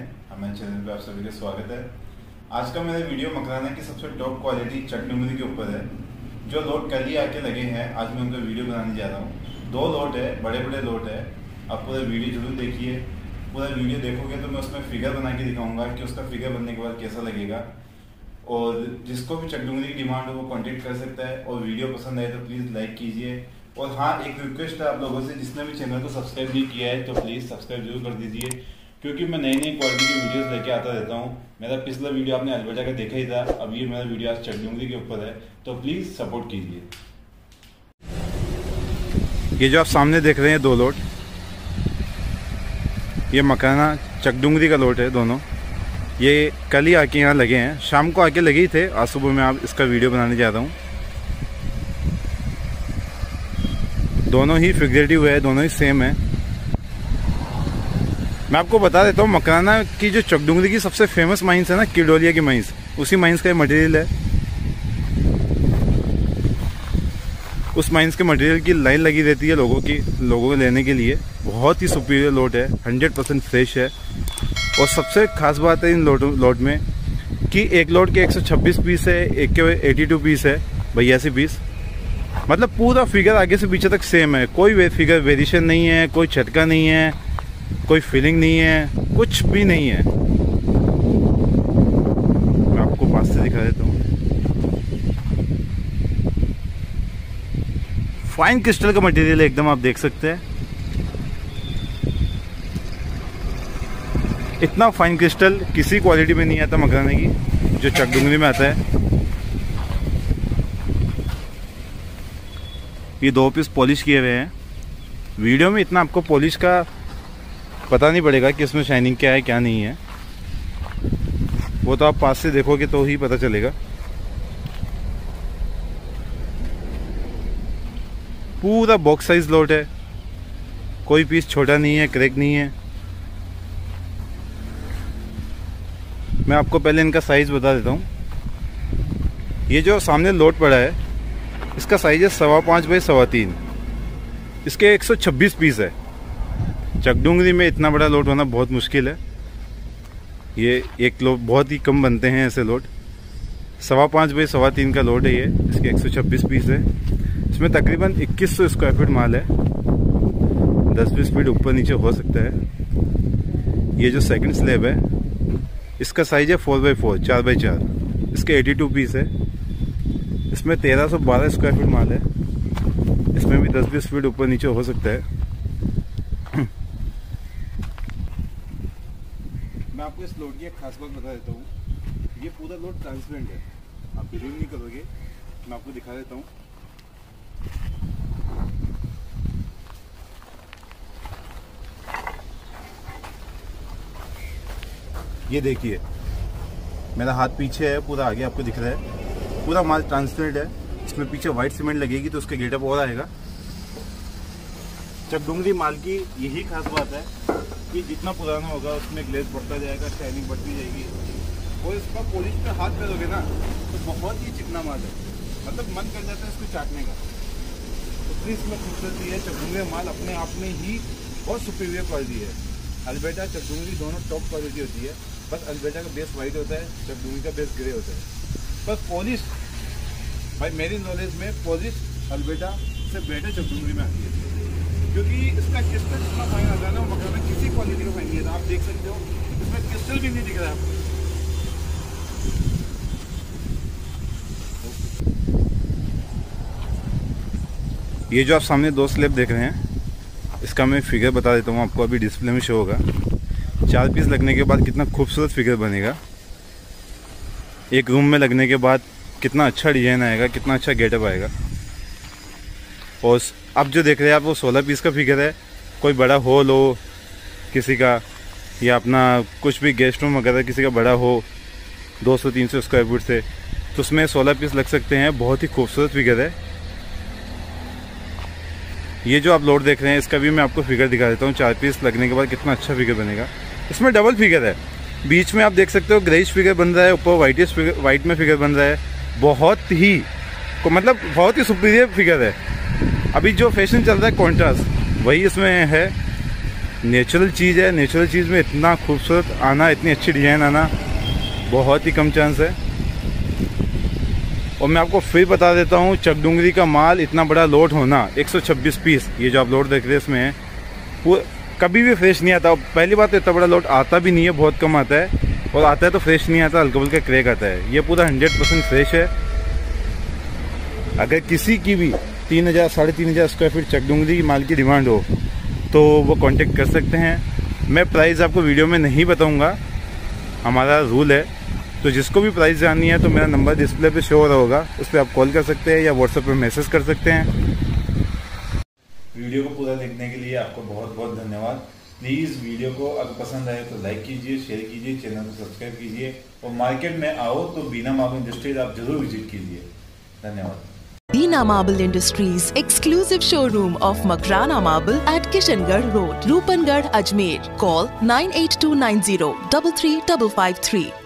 हमारे चैनल पे आप सभी का स्वागत है। आज का मेरा वीडियो मकराना की सबसे टॉप क्वालिटी चकडुंगरी के ऊपर है। जो लोट कल ही आके लगे हैं, आज मैं उनका वीडियो बनाने जा रहा हूँ। 2 लोट है, बड़े बड़े लोट है। आप पूरा वीडियो जरूर देखिए। पूरा वीडियो देखोगे तो मैं उसमें फिगर बना के दिखाऊंगा कि उसका फिगर बनने के बाद कैसा लगेगा। और जिसको भी चकडुंगरी की डिमांड हो वो कॉन्टेक्ट कर सकता है। और वीडियो पसंद आए तो प्लीज़ लाइक कीजिए। और हाँ, एक रिक्वेस्ट है आप लोगों से, जिसने भी चैनल को सब्सक्राइब नहीं किया है तो प्लीज़ सब्सक्राइब जरूर कर दीजिए, क्योंकि मैं नई नई क्वालिटी की वीडियोस लेके आता रहता हूँ। मेरा पिछला वीडियो आपने अल्बर्टा का देखा ही था, अब ये मेरा वीडियो आज चकडुंगरी के ऊपर है, तो प्लीज़ सपोर्ट कीजिए। ये जो आप सामने देख रहे हैं 2 लोट, ये मकराना चकडुंगरी का लोट है दोनों। ये कल ही आके यहाँ लगे हैं, शाम को आके लगे ही थे। आज सुबह मैं आप इसका वीडियो बनाने जा रहा हूँ। दोनों ही फिगरेटिव है, दोनों ही सेम है। मैं आपको बता देता हूँ, मकराना की जो चकडुंगरी की सबसे फेमस माइंस है ना, किडोलिया की माइंस, उसी माइंस का मटेरियल है। उस माइंस के मटेरियल की लाइन लगी रहती है लोगों को लेने के लिए। बहुत ही सुपीरियर लोट है, 100% फ्रेश है। और सबसे खास बात है इन लोट में कि एक लोट के 126 पीस है, एक के 82 पीस है, 82 पीस। मतलब पूरा फिगर आगे से पीछे तक सेम है, कोई फिगर वेरिएशन नहीं है, कोई छटका नहीं है, कोई फीलिंग नहीं है, कुछ भी नहीं है। मैं आपको पास से दिखा देता हूँ। फाइन क्रिस्टल का मटेरियल है एकदम, आप देख सकते हैं। इतना फाइन क्रिस्टल किसी क्वालिटी में नहीं आता मकराना की, जो चकडुंगरी में आता है। ये 2 पीस पॉलिश किए हुए हैं। वीडियो में इतना आपको पॉलिश का पता नहीं पड़ेगा कि इसमें शाइनिंग क्या है क्या नहीं है, वो तो आप पास से देखोगे तो ही पता चलेगा। पूरा बॉक्स साइज लोट है, कोई पीस छोटा नहीं है, क्रैक नहीं है। मैं आपको पहले इनका साइज बता देता हूँ। ये जो सामने लोट पड़ा है, इसका साइज है 5.25 बाई 3.25। इसके 126 पीस है। चकडुंगरी में इतना बड़ा लोट होना बहुत मुश्किल है। ये एक लोट बहुत ही कम बनते हैं ऐसे लोट। 5.25 बाई 3.25 का लोट है ये। इसके 126 पीस है। इसमें तकरीबन 2100 स्क्वायर फीट माल है। 10-20 फीट ऊपर नीचे हो सकता है। ये जो सेकंड स्लैब है, इसका साइज है 4x4, 4x4। इसके 82 पीस है। इसमें 1312 स्क्वायर फीट माल है। इसमें भी 10-20 फीट ऊपर नीचे हो सकता है। मैं आपको इस लोड की एक खास बात बता देता हूँ। ये पूरा लोड ट्रांसपेरेंट है, आप बिलीव नहीं करोगे। मैं आपको दिखा देता हूँ। ये देखिए, मेरा हाथ पीछे है, पूरा आगे आपको दिख रहा है। पूरा माल ट्रांसपेरेंट है। इसमें पीछे व्हाइट सीमेंट लगेगी तो उसका गेटअप और आएगा। चकडुंगरी माल की यही खास बात है कि जितना पुराना होगा उसमें ग्लेज बढ़ता जाएगा, शाइनिंग बढ़ती जाएगी। और इसका पॉलिश पे हाथ करोगे ना तो बहुत ही चिकना माल है, मतलब मन कर जाता है इसको चाटने का। उतनी इसमें खूबसूरती है। चकडुंगरी माल अपने आप में ही बहुत सुपीरियर क्वालिटी है। अल्बर्टा चकडुंगरी दोनों टॉप क्वालिटी होती है। बस अल्बर्टा का बेस वाइट होता है, चकडुंगरी का बेस ग्रे होता है। बस पॉलिश, भाई मेरी नॉलेज में पॉलिश अल्बर्टा से बेटर चकडुंगरी में आती है, क्योंकि इसका क्रिस्टल जितना फाइन आता है ना, वो मकराना किसी क्वालिटी का फाइन नहीं है। आप देख सकते हो, इसमें क्रिस्टल भी नहीं दिख रहा है आपको। ये जो आप सामने 2 स्लैब देख रहे हैं, इसका मैं फिगर बता देता हूँ आपको। अभी डिस्प्ले में शो होगा। 4 पीस लगने के बाद कितना खूबसूरत फिगर बनेगा। एक रूम में लगने के बाद कितना अच्छा डिजाइन आएगा, कितना अच्छा गेटअप आएगा। और अब जो देख रहे हैं आप, वो 16 पीस का फिगर है। कोई बड़ा हॉल हो किसी का, या अपना कुछ भी गेस्ट रूम वगैरह किसी का बड़ा हो 200-300 स्क्वायर फीट से, तो उसमें 16 पीस लग सकते हैं। बहुत ही खूबसूरत फिगर है। ये जो आप लोड देख रहे हैं, इसका भी मैं आपको फिगर दिखा देता हूँ। 4 पीस लगने के बाद कितना अच्छा फिगर बनेगा। इसमें डबल फिगर है। बीच में आप देख सकते हो ग्रेइश फिगर बन रहा है, ऊपर वाइट में फिगर बन रहा है। बहुत ही बहुत ही सुपीरियर फिगर है। अभी जो फैशन चल रहा है कॉन्ट्रास्ट, वही इसमें है। नेचुरल चीज़ है। नेचुरल चीज़ में इतना खूबसूरत आना, इतनी अच्छी डिज़ाइन आना बहुत ही कम चांस है। और मैं आपको फिर बता देता हूँ, चकडुंगरी का माल इतना बड़ा लोड होना, 126 पीस, ये जो आप लोड देख रहे हैं इसमें, वो कभी भी फ्रेश नहीं आता। पहली बात तो इतना बड़ा लोड आता भी नहीं है, बहुत कम आता है, और आता है तो फ्रेश नहीं आता, हल्का फुल्का क्रैक आता है। ये पूरा 100% फ्रेश है। अगर किसी की भी 3000 साढ़े 3000 स्क्वायर फीट चकडुंगरी माल की डिमांड हो तो वो कांटेक्ट कर सकते हैं। मैं प्राइस आपको वीडियो में नहीं बताऊंगा, हमारा रूल है। तो जिसको भी प्राइस जाननी है तो मेरा नंबर डिस्प्ले पे शो हो रहा होगा, उस पर आप कॉल कर सकते हैं या व्हाट्सएप पे मैसेज कर सकते हैं। वीडियो को पूरा देखने के लिए आपको बहुत बहुत धन्यवाद। प्लीज़ वीडियो को अगर पसंद आए तो लाइक कीजिए, शेयर कीजिए, चैनल को सब्सक्राइब कीजिए, और मार्केट में आओ तो बीना मार्बल इंडस्ट्रीज आप जरूर विजिट कीजिए। धन्यवाद। Veena Marble Industries exclusive showroom of Makrana Marble at Kishangarh Road, Rupangarh, Ajmer. Call 98290 33553.